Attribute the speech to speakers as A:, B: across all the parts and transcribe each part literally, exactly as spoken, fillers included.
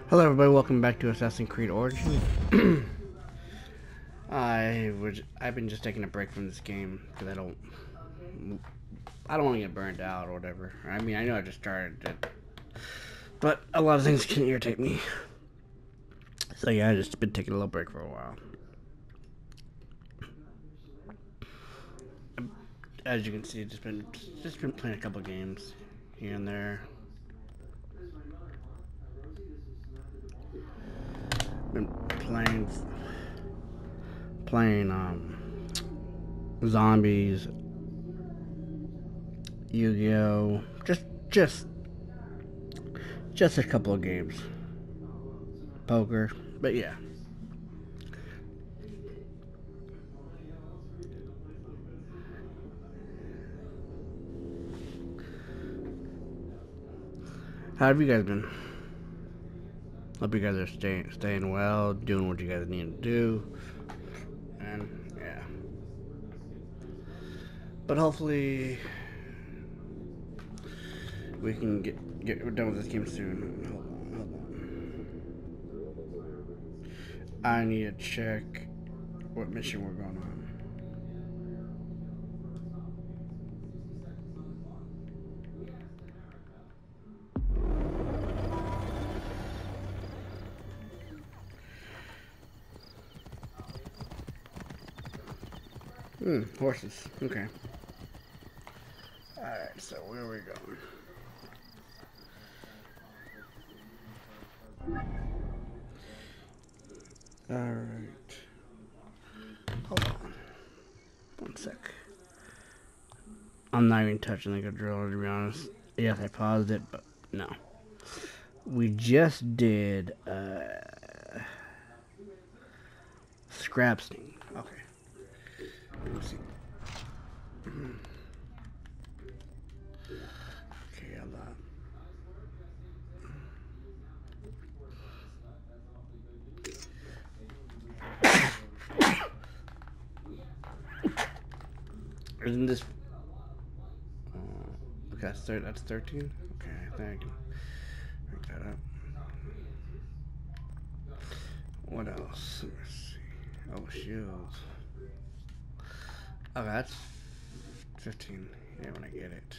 A: Hello everybody, welcome back to Assassin's Creed Origins. I was I've been just taking a break from this game because I don't I don't want to get burned out or whatever. I mean, I know I just started it, but a lot of things can irritate me. So yeah, I just been taking a little break for a while. As you can see, just been just been playing a couple games here and there. Been playing playing um zombies, Yu-Gi-Oh, just just just a couple of games. Poker, but yeah. How have you guys been? Hope you guys are staying staying well, doing what you guys need to do, and yeah. But hopefully we can get get done with this game soon. Hold on, hold on. I need to check what mission we're going on. Hmm, horses. Okay. Alright, so where are we going? Alright. Hold on. One sec. I'm not even touching the controller, to be honest. Yes, I paused it, but no. We just did uh Scrapsting. Okay. Let me see. Okay, hold on. Isn't this? Uh, okay, that's, thir that's thirteen. Okay, I think I can break that up. What else? Let me see. Oh, shields. Okay, that's fifteen. Yeah, when I get it.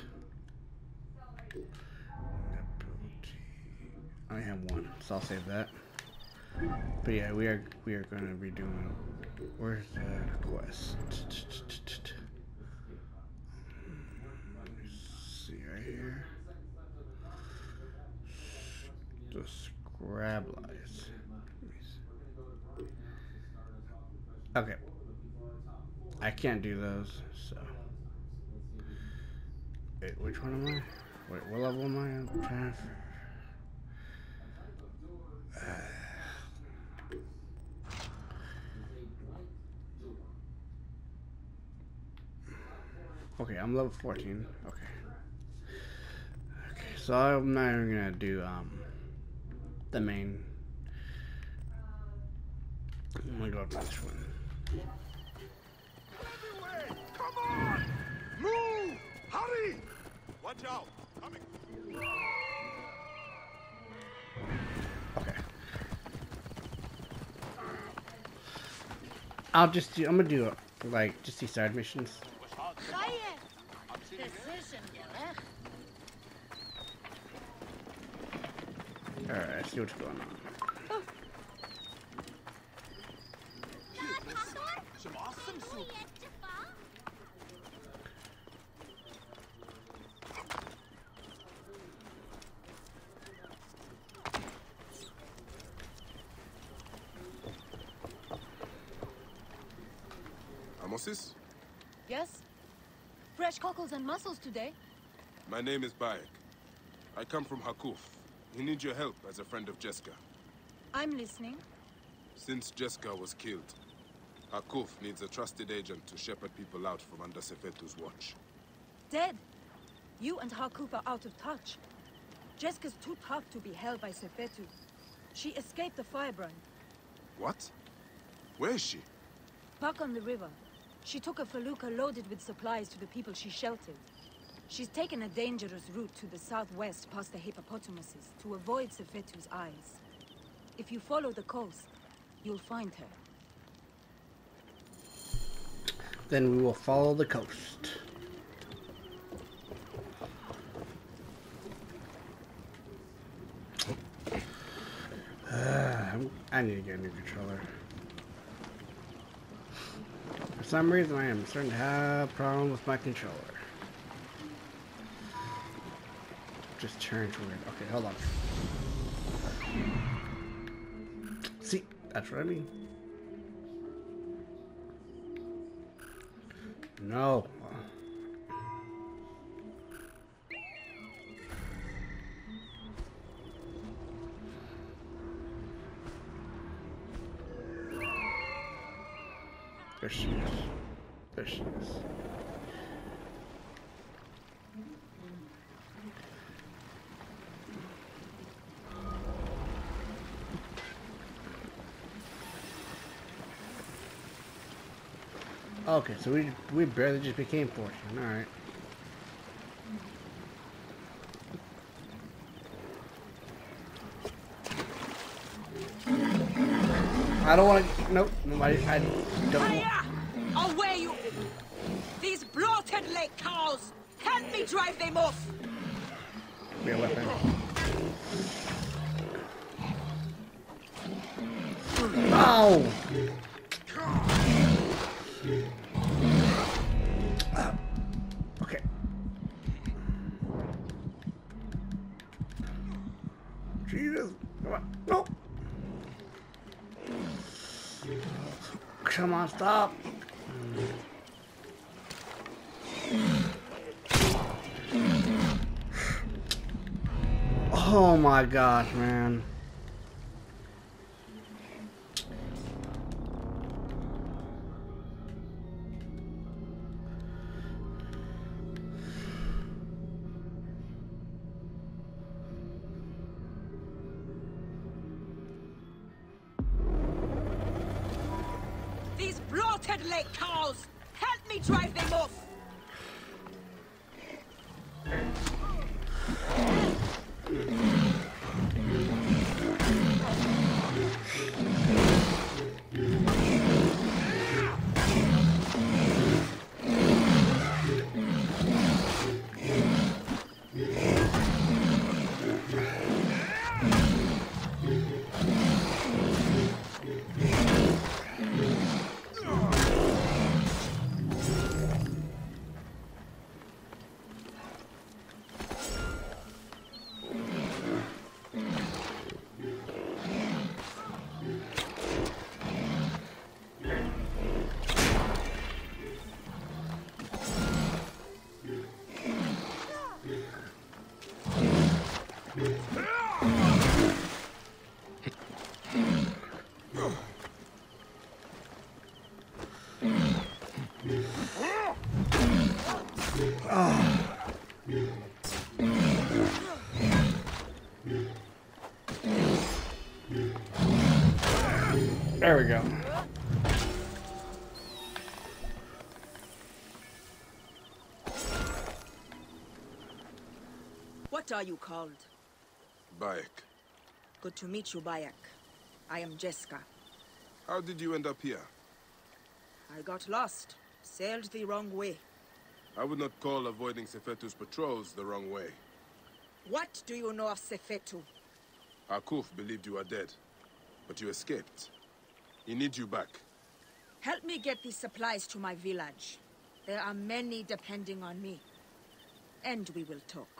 A: I only have one, so I'll save that. But yeah, we are we are going to be doing. Where's the quest? Let me see right here. The scrab lies. Okay. I can't do those, so. Wait, which one am I? Wait, what level am I on? Trying to... uh, okay, I'm level fourteen. Okay. Okay, so I'm not even gonna do um the main. I'm gonna go to this one.
B: Come on! Move! Hurry! Watch out! Coming!
A: Okay. I'll just do. I'm gonna do like just these side missions. All right, I see what's going on.
B: Some awesome soup. Amosis?
C: Yes? Fresh cockles and mussels today.
B: My name is Bayek. I come from Hakuf. We need your help as a friend of Jeska.
C: I'm listening.
B: Since Jeska was killed, Hakuf needs a trusted agent to shepherd people out from under Sefetu's watch.
C: Dead. You and Hakuf are out of touch. Jeska's too tough to be held by Sefetu. She escaped the firebrand.
B: What? Where is she?
C: Back on the river. She took a felucca loaded with supplies to the people she sheltered. She's taken a dangerous route to the southwest past the hippopotamuses to avoid Sefetu's eyes. If you follow the coast, you'll find her.
A: Then we will follow the coast. Uh, I need to get a new controller. For some reason, I am starting to have problems with my controller. Just turns weird. Okay, hold on. See, that's what I mean. No. There she is. There she is. Okay, so we we barely just became fourteen. All right. I don't want to. Nope. Nobody. I don't.
C: Hiya! Away you! These bloated lake cows! Help me drive them off!
A: Be a weapon. Ow! Okay. Jesus. Come on. No. Come on, stop. Oh my gosh, man.
C: These bloated lake cows! Help me drive them off!
A: There we go.
C: What are you called?
B: Bayek.
C: Good to meet you, Bayek. I am Jeska.
B: How did you end up here?
C: I got lost. Sailed the wrong way.
B: I would not call avoiding Sefetu's patrols the wrong way.
C: What do you know of Sefetu?
B: Akuf believed you are dead, but you escaped. He needs you back.
C: Help me get these supplies to my village. There are many depending on me. And we will talk.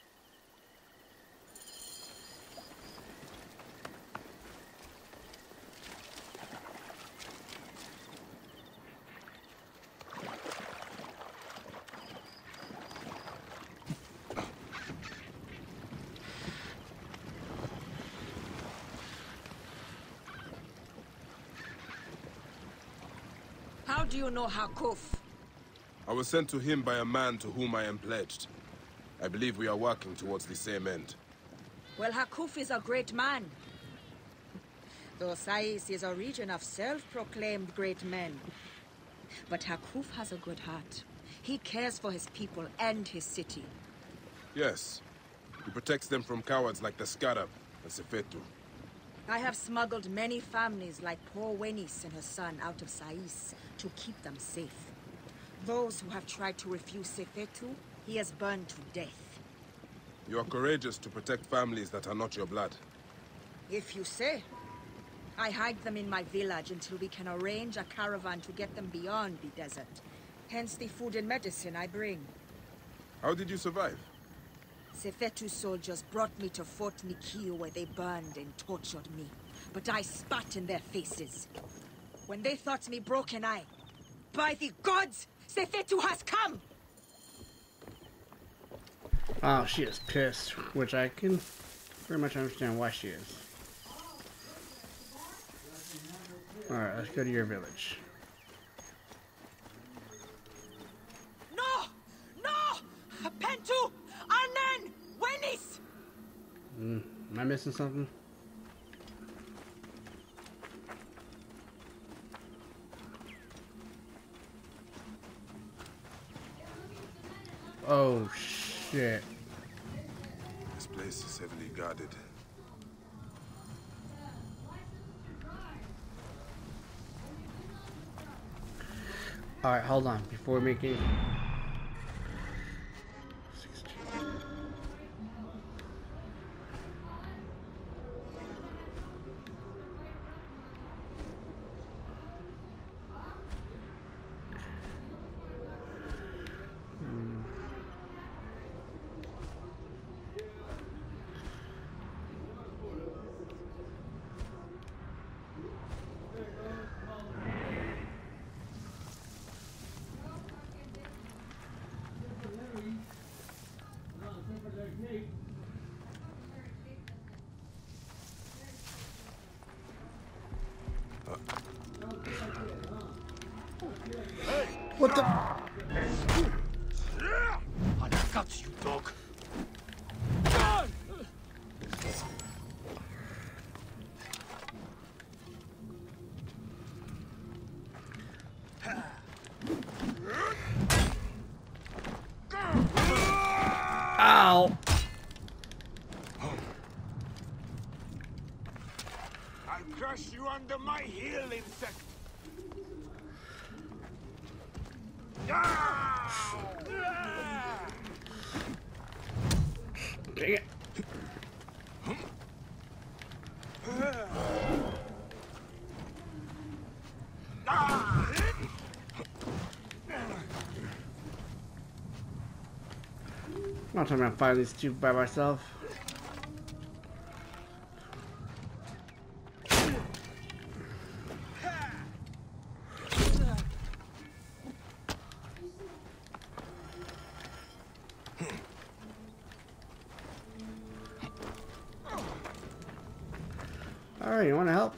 C: How do you know Hakuf?
B: I was sent to him by a man to whom I am pledged. I believe we are working towards the same end.
C: Well, Hakuf is a great man. Though Sais is a region of self-proclaimed great men. But Hakuf has a good heart. He cares for his people and his city.
B: Yes. He protects them from cowards like the Scarab and Sefetu.
C: I have smuggled many families like poor Wenis and her son out of Sais to keep them safe. Those who have tried to refuse Sefetu, he has burned to death.
B: You are courageous to protect families that are not your blood.
C: If you say. I hide them in my village until we can arrange a caravan to get them beyond the desert. Hence the food and medicine I bring.
B: How did you survive?
C: Sefetu's soldiers brought me to Fort Nikio where they burned and tortured me. But I spat in their faces. When they thought me broken, I... By the gods! Sefetu has come!
A: Oh, she is pissed, which I can pretty much understand why she is. Alright, let's go to your village.
C: No! No! Pentu! Arnen! Wenis!
A: Mm, am I missing something? Oh, shit.
B: This place is heavily guarded.
A: Alright, hold on. Before we make any... What the?
D: I got you, dog.
A: Ow!
D: I'll crush you under my heel, insect.
A: Dang it. I'm not trying to fight these two by myself. Alright, you want to help?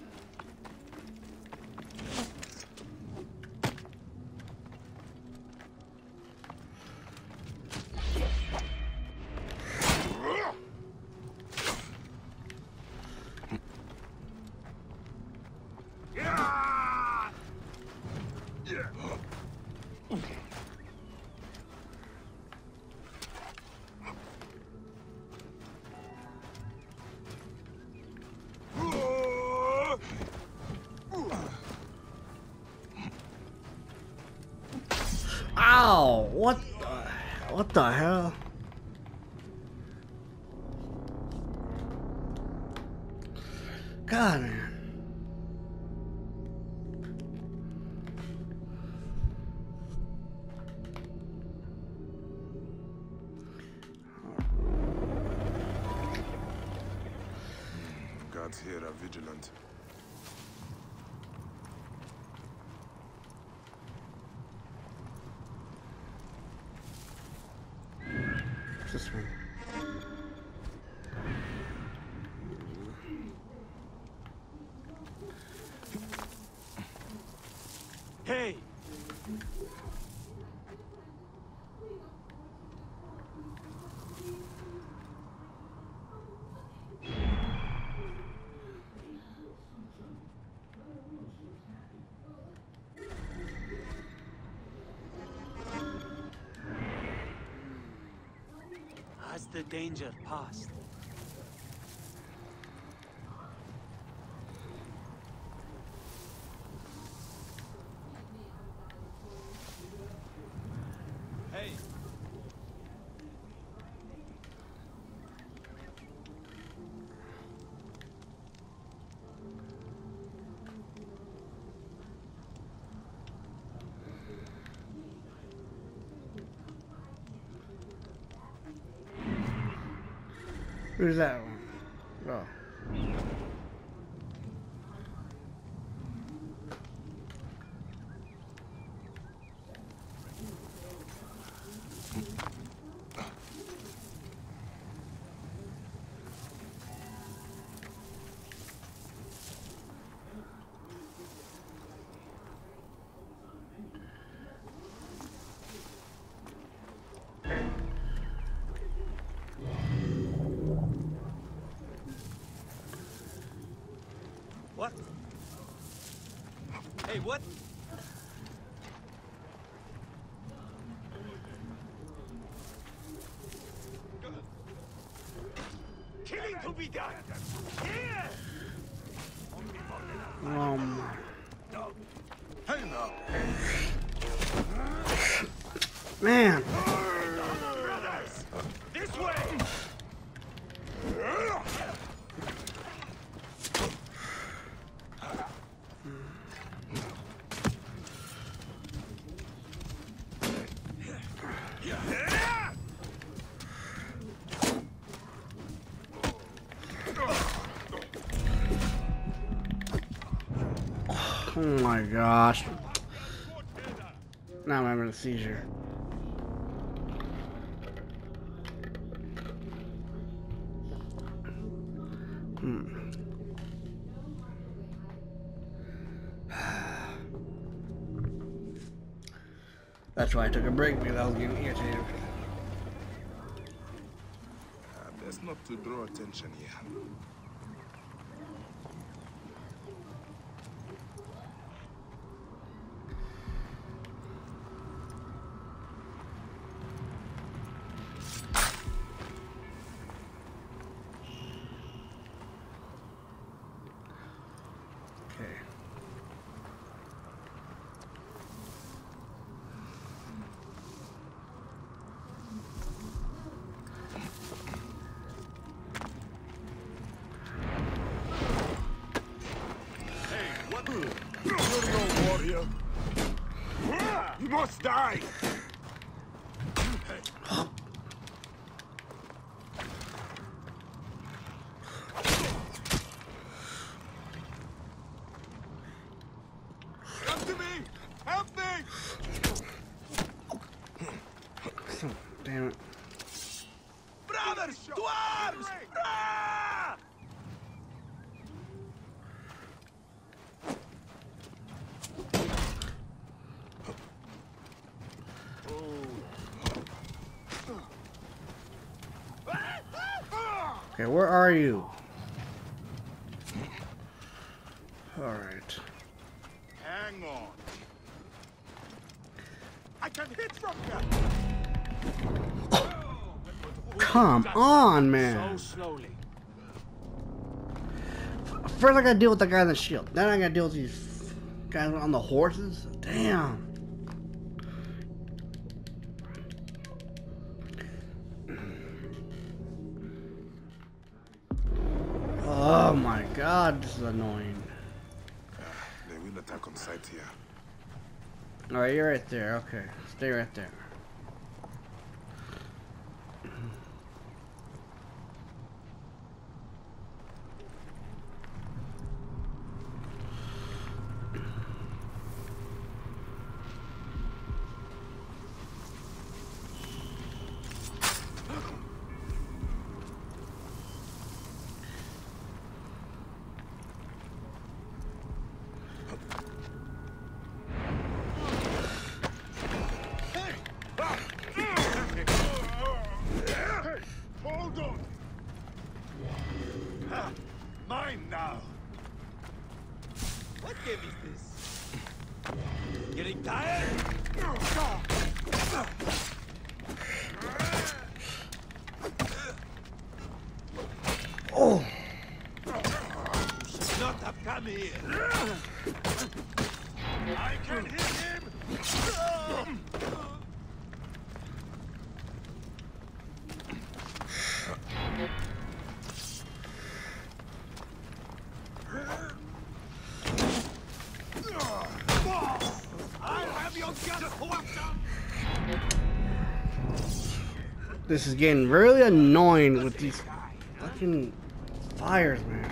A: Ow! What the, what the hell? God, man.
B: Guards here are vigilant.
A: This one.
D: Hey! Has the danger passed?
A: Who's that one? Oh.
E: What? Hey, what?
D: Killing to be done. Here.
A: Um.
D: Hey now.
A: Man.
D: Brothers, this way.
A: Oh my gosh. Now I'm having a seizure. Hmm. That's why I took a break, because I was getting irritated.
B: Uh, best not to draw attention here.
A: Okay.
D: You're no warrior. You must die. Come to me. Help me.
A: Damn it.
D: Brothers, to arms. Ah!
A: Okay, where are you? Alright.
D: Hang on. I can hit from here.
A: Come on, man.
D: So slowly.
A: First I gotta deal with the guy in the shield. Then I gotta deal with these guys on the horses. Damn. Oh my god, this is annoying.
B: Uh, they will attack on sight here.
A: Alright, you're right there. Okay, stay right there.
D: Hold on. Ah, mine now.
E: What game is this? Getting tired?
A: Oh!
E: Should not have come here.
D: I can hit him.
E: I'll have your gun.
A: This is getting really annoying with these. What Fucking fires, man.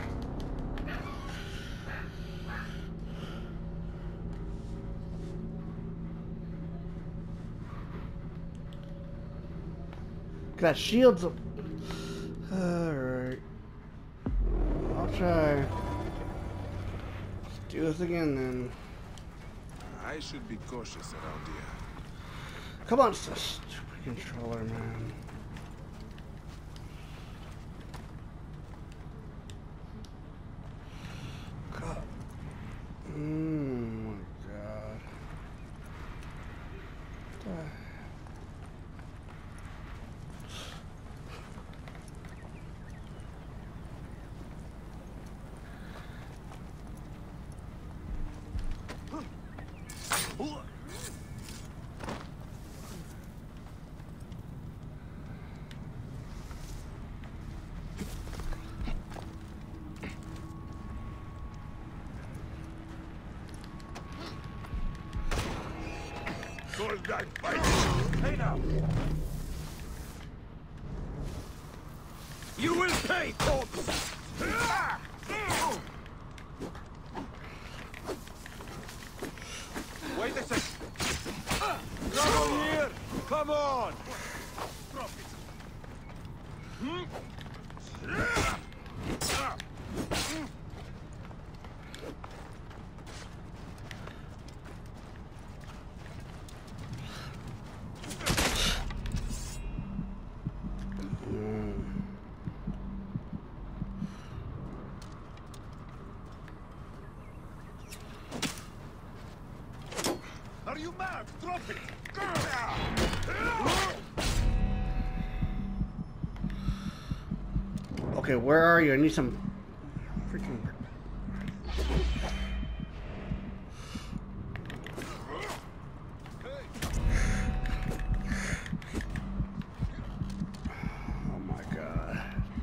A: Got shields up. Alright. I'll try. Let's do this again then.
B: I should be cautious around here.
A: Come on, it's a stupid controller, man. God. Oh my god. Uh.
D: Golden fight! Hey now! You will pay, corpse! Wait a sec! Trouble here! Come on! Drop it! Hmm? Are you mad? Drop it!
A: Okay, where are you? I need some freaking. Oh my god.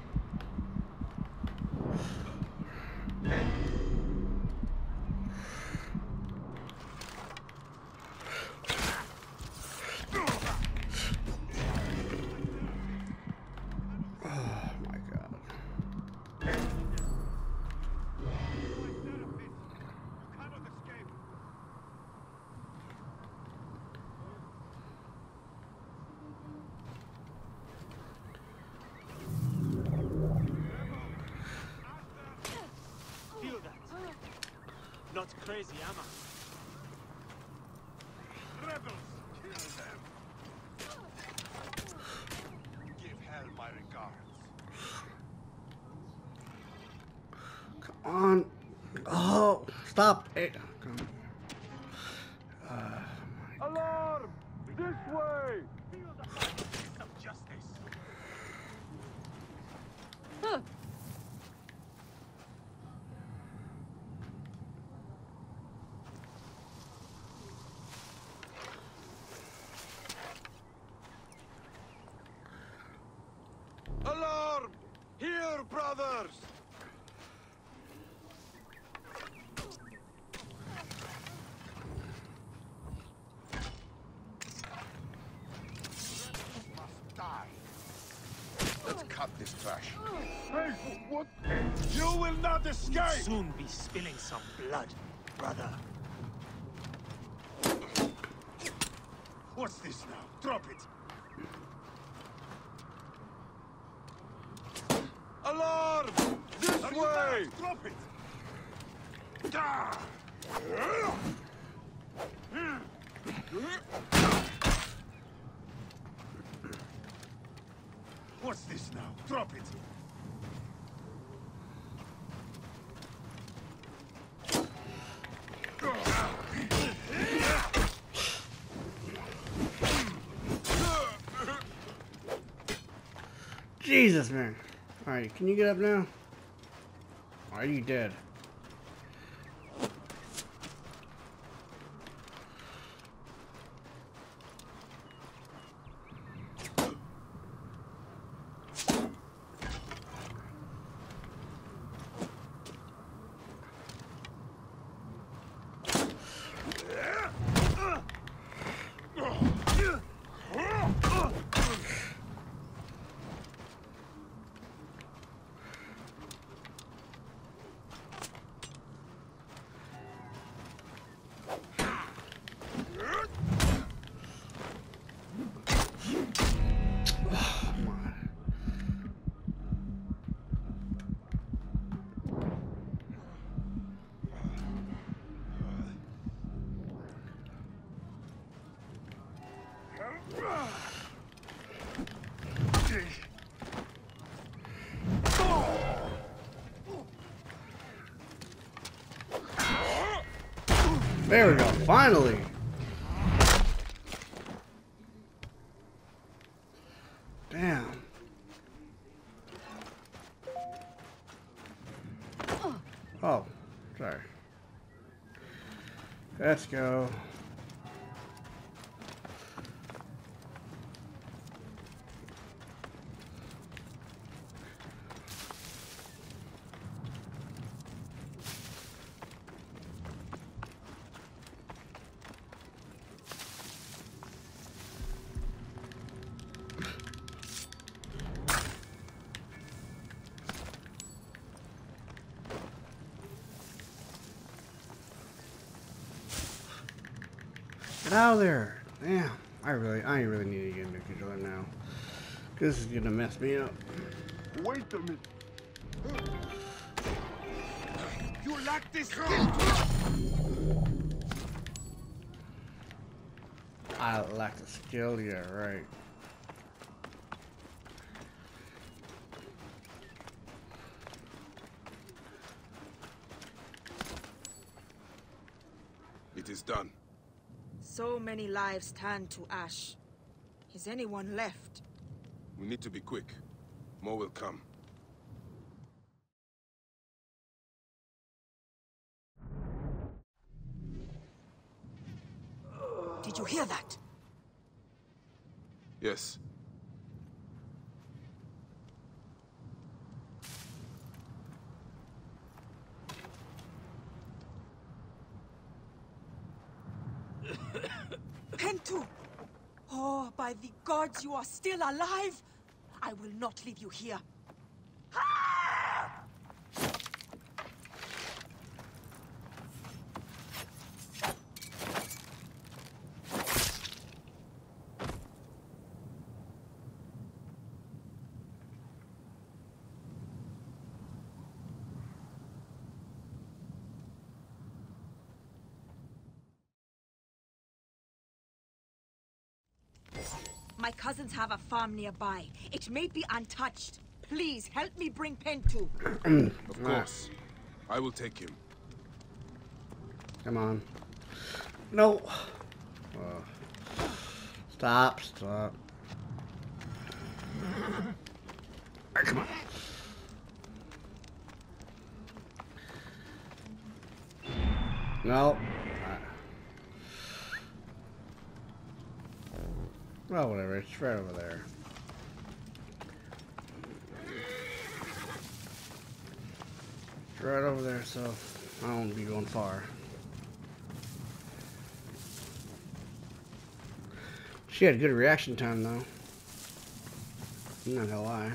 E: Not crazy, am I?
D: Rebels! Kill them! Give hell my regards.
A: Come on. Oh, stop it. Come on. Uh,
D: Alarm! This way! Feel the fight of justice.
C: Huh.
D: Alarm! Here, brothers! Must die. Let's cut this trash. Hey, what? You will not escape!
E: Soon be spilling some blood, brother.
D: What's this now? Drop it! Alarm! This
E: Are you
D: way!
E: mad?
D: Drop it! Ah! What's this now? Drop it!
A: Jesus, man. Alright, can you get up now? Or are you dead? There we go, finally! Damn. Oh, sorry. Let's go. Get out of there! Damn, I really, I really need to get a new controller now. This is gonna mess me up.
D: Wait a minute. You lack this skill.
A: I lack the skill, yeah, right.
B: It is done.
C: So many lives turned to ash. Is anyone left?
B: We need to be quick. More will come.
C: Did you hear that?
B: Yes.
C: Pentu! Oh, by the gods, you are still alive! I will not leave you here. My cousins have a farm nearby. It may be untouched. Please, help me bring Pentu.
B: Of course. I will take him.
A: Come on. No. Oh. Stop, stop. Right, come on. No. Well, whatever. It's right over there. It's right over there, so I don't want to be going far. She had good reaction time, though. I'm not gonna lie.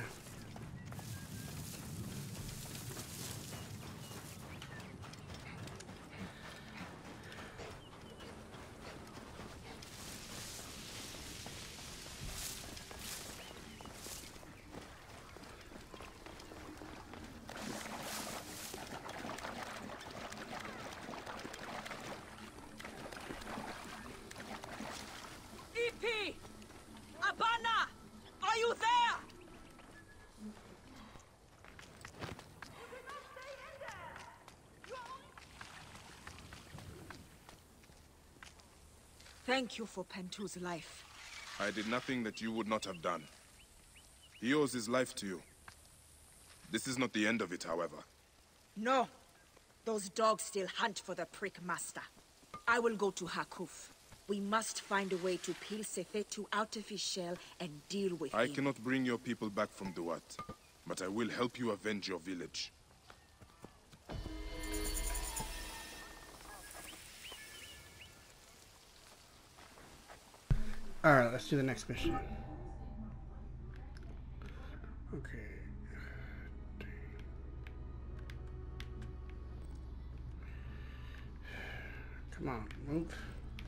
C: Abana! Are you there? Thank you for Pentu's life.
B: I did nothing that you would not have done. He owes his life to you. This is not the end of it, however.
C: No. Those dogs still hunt for the prick master. I will go to Hakuf. We must find a way to peel Sefetu out of his shell and deal with
B: I
C: him.
B: cannot bring your people back from Duat, but I will help you avenge your village.
A: Alright, let's do the next mission. Okay. Come on, move.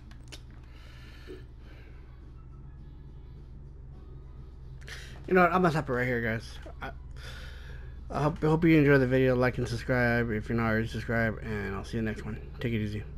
A: You know what? I'm gonna stop it right here, guys. I, I hope, I hope you enjoyed the video. Like and subscribe if you're not already subscribed, and I'll see you next one. Take it easy.